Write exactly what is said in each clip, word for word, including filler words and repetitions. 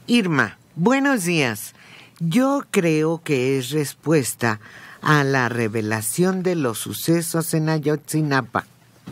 Irma, buenos días. Yo creo que es respuesta a la revelación de los sucesos en Ayotzinapa.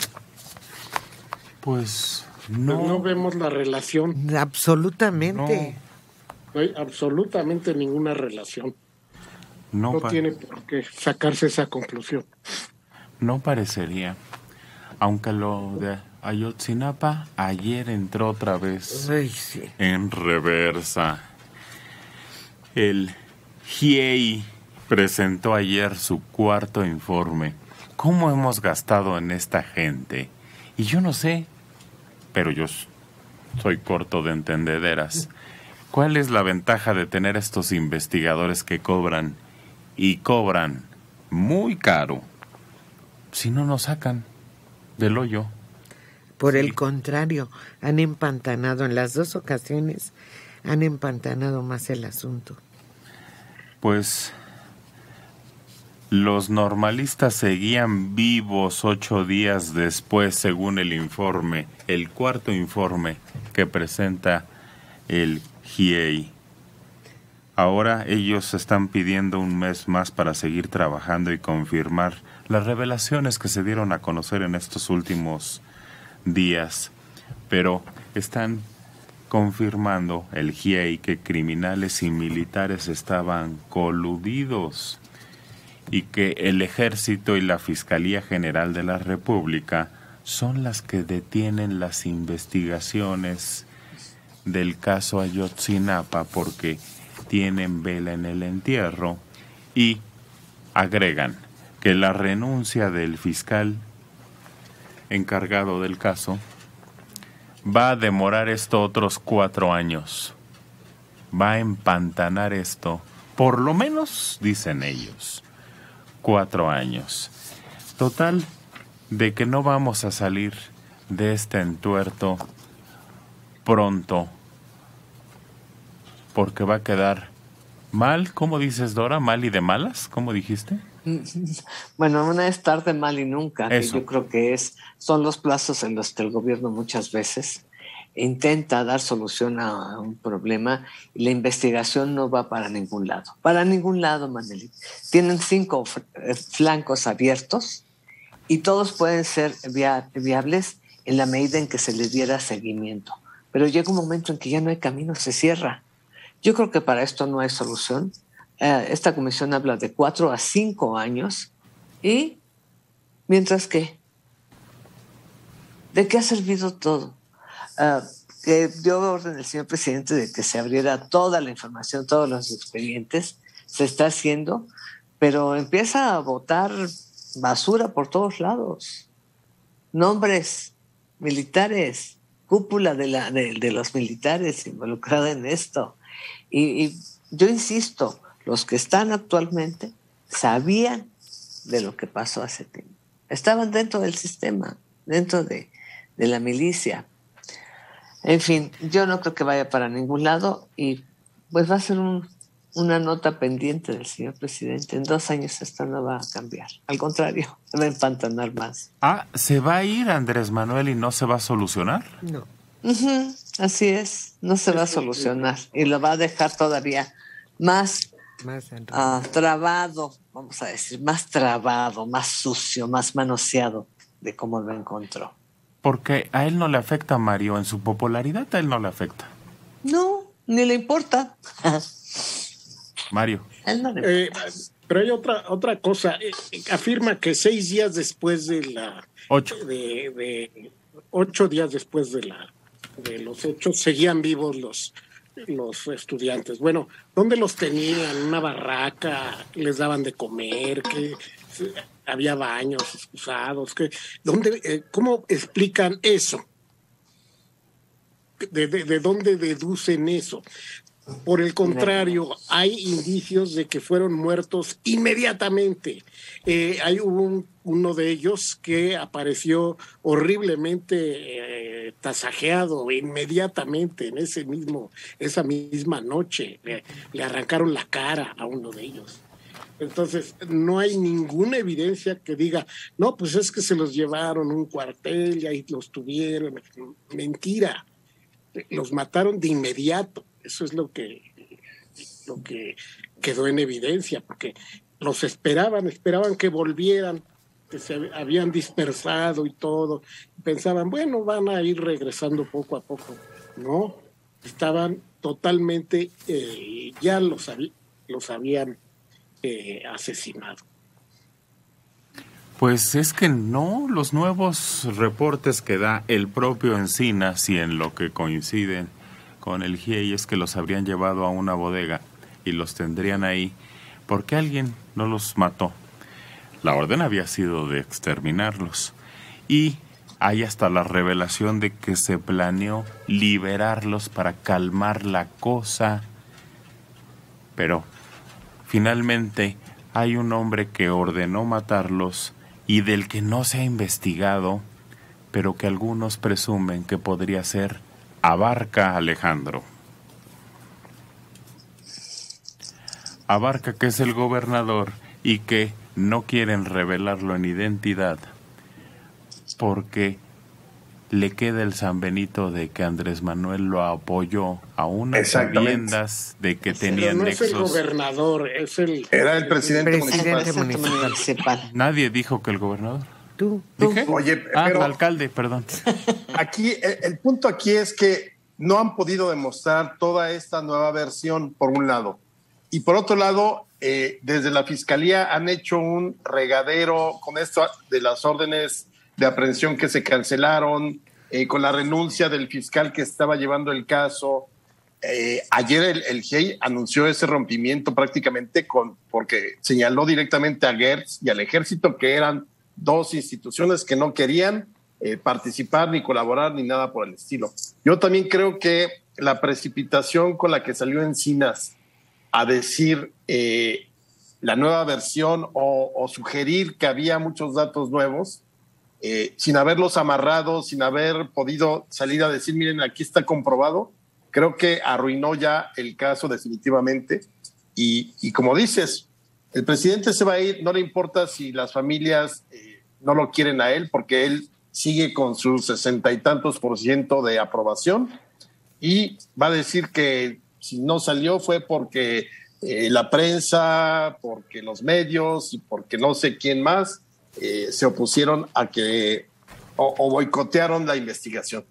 Pues no. No vemos la relación. Absolutamente. No, no hay absolutamente ninguna relación. No, no pa- tiene por qué sacarse esa conclusión. No parecería. Aunque lo de Ayotzinapa ayer entró otra vez Ay, sí. en reversa. El G I E I presentó ayer su cuarto informe. ¿Cómo hemos gastado en esta gente? Y yo no sé, pero yo soy corto de entendederas. ¿Cuál es la ventaja de tener estos investigadores que cobran y cobran muy caro si no nos sacan del hoyo? Por Sí. el contrario, han empantanado en las dos ocasiones, han empantanado más el asunto. Pues los normalistas seguían vivos ocho días después, según el informe, el cuarto informe que presenta el G I E I. Ahora ellos están pidiendo un mes más para seguir trabajando y confirmar las revelaciones que se dieron a conocer en estos últimos días, pero están confirmando el G I E I que criminales y militares estaban coludidos y que el Ejército y la Fiscalía General de la República son las que detienen las investigaciones del caso Ayotzinapa porque tienen vela en el entierro, y agregan que la renuncia del fiscal encargado del caso va a demorar esto otros cuatro años. Va a empantanar esto, por lo menos, dicen ellos, cuatro años. Total, de que no vamos a salir de este entuerto pronto, porque va a quedar mal, ¿cómo dices, Dora? ¿Mal y de malas? ¿Cómo dijiste? Bueno, una es tarde, mal y nunca, que Eso. yo creo que es, son los plazos en los que el gobierno muchas veces intenta dar solución a un problema y la investigación no va para ningún lado. Para ningún lado, Maneli. Tienen cinco flancos abiertos y todos pueden ser via- viables en la medida en que se les diera seguimiento. Pero llega un momento en que ya no hay camino, se cierra. Yo creo que para esto no hay solución. Uh, esta comisión habla de cuatro a cinco años y mientras que ¿de qué ha servido todo? Uh, que dio orden el señor presidente de que se abriera toda la información, todos los expedientes, se está haciendo, pero empieza a botar basura por todos lados. Nombres militares, cúpula de, la, de, de los militares involucrada en esto. Y, y yo insisto, los que están actualmente sabían de lo que pasó hace tiempo. Estaban dentro del sistema, dentro de, de la milicia. En fin, yo no creo que vaya para ningún lado y pues va a ser un, una nota pendiente del señor presidente. En dos años esto no va a cambiar. Al contrario, va a empantanar más. Ah, ¿se va a ir Andrés Manuel y no se va a solucionar? No. Uh-huh, así es, no se va a solucionar y lo va a dejar todavía más, Más uh, trabado, vamos a decir, más trabado, más sucio, más manoseado de cómo lo encontró. Porque a él no le afecta, Mario, en su popularidad a él no le afecta. No, ni le importa. Mario. A él no le importa. Eh, pero hay otra otra cosa. Eh, afirma que seis días después de la... Ocho. De, de, ocho días después de la de los hechos seguían vivos los los estudiantes. Bueno, ¿dónde los tenían? ¿Una barraca? ¿Les daban de comer? ¿Qué? ¿Había baños excusados? ¿Qué? ¿Dónde, eh, ¿Cómo explican eso? ¿De, de, ¿De dónde deducen eso? Por el contrario, hay indicios de que fueron muertos inmediatamente. Eh, hay un, uno de ellos que apareció horriblemente eh, tasajeado inmediatamente en ese mismo, esa misma noche. Le, le arrancaron la cara a uno de ellos. Entonces, no hay ninguna evidencia que diga, no, pues es que se los llevaron a un cuartel y ahí los tuvieron. Mentira. Los mataron de inmediato. Eso es lo que, lo que quedó en evidencia, porque los esperaban, esperaban que volvieran, que se habían dispersado y todo. Pensaban, bueno, van a ir regresando poco a poco. No, estaban totalmente, eh, ya los, los habían eh, asesinado. Pues es que no, los nuevos reportes que da el propio Encinas y en lo que coinciden con el G I E I es que los habrían llevado a una bodega y los tendrían ahí porque alguien no los mató. La orden había sido de exterminarlos y hay hasta la revelación de que se planeó liberarlos para calmar la cosa. Pero finalmente hay un hombre que ordenó matarlos y del que no se ha investigado, pero que algunos presumen que podría ser Abarca Alejandro. Abarca, que es el gobernador y que no quieren revelarlo en identidad porque le queda el San Benito de que Andrés Manuel lo apoyó a unas sabiendas de que tenían no nexos. Es el gobernador, es el... Era el presidente, presidente municipal. municipal. Nadie dijo que el gobernador. ¿Tú? ¿Dije? Oye, ah, pero alcalde, perdón. Aquí, el, el punto aquí es que no han podido demostrar toda esta nueva versión, por un lado. Y por otro lado, eh, desde la Fiscalía han hecho un regadero con esto de las órdenes de aprehensión que se cancelaron, eh, con la renuncia del fiscal que estaba llevando el caso. Eh, ayer el, el G I E I anunció ese rompimiento prácticamente con, porque señaló directamente a Gertz y al Ejército, que eran dos instituciones que no querían eh, participar ni colaborar ni nada por el estilo. Yo también creo que la precipitación con la que salió Encinas a decir eh, la nueva versión o, o sugerir que había muchos datos nuevos, eh, sin haberlos amarrado, sin haber podido salir a decir, miren, aquí está comprobado, creo que arruinó ya el caso definitivamente. Y, y como dices, el presidente se va a ir, no le importa si las familias eh, no lo quieren a él, porque él sigue con sus sesenta y tantos por ciento de aprobación y va a decir que si no salió fue porque eh, la prensa, porque los medios y porque no sé quién más eh, se opusieron a que o, o boicotearon la investigación.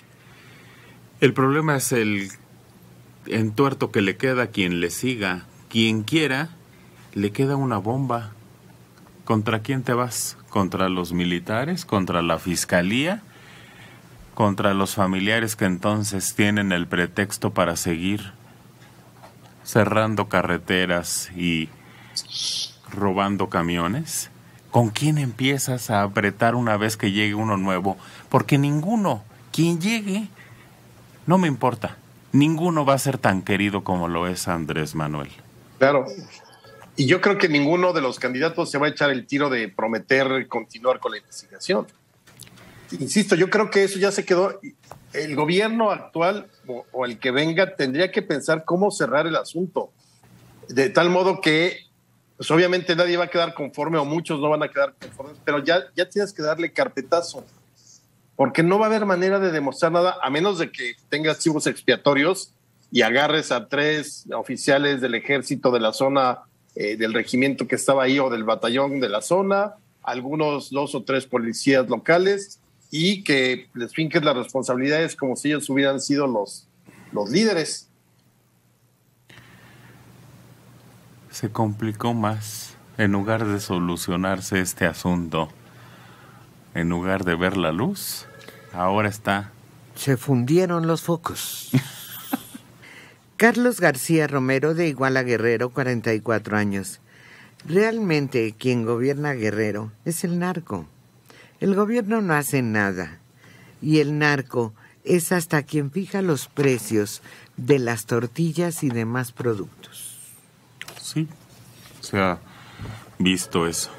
El problema es el entuerto que le queda a quien le siga. Quien quiera, le queda una bomba. ¿Contra quién te vas? ¿Contra los militares? ¿Contra la fiscalía? ¿Contra los familiares que entonces tienen el pretexto para seguir cerrando carreteras y robando camiones? ¿Con quién empiezas a apretar una vez que llegue uno nuevo? Porque ninguno, quien llegue, no me importa, ninguno va a ser tan querido como lo es Andrés Manuel. Claro. Y yo creo que ninguno de los candidatos se va a echar el tiro de prometer continuar con la investigación. Insisto, yo creo que eso ya se quedó. El gobierno actual o, o el que venga tendría que pensar cómo cerrar el asunto. De tal modo que, pues obviamente nadie va a quedar conforme o muchos no van a quedar conformes, pero ya, ya tienes que darle carpetazo. Porque no va a haber manera de demostrar nada, a menos de que tengas chivos expiatorios y agarres a tres oficiales del ejército de la zona, eh, del regimiento que estaba ahí o del batallón de la zona, algunos dos o tres policías locales, y que les finques las responsabilidades como si ellos hubieran sido los, los líderes. Se complicó más. En lugar de solucionarse este asunto, en lugar de ver la luz, ahora está... Se fundieron los focos. Carlos García Romero, de Iguala Guerrero, cuarenta y cuatro años. Realmente quien gobierna Guerrero es el narco. El gobierno no hace nada. Y el narco es hasta quien fija los precios de las tortillas y demás productos. Sí, se ha visto eso.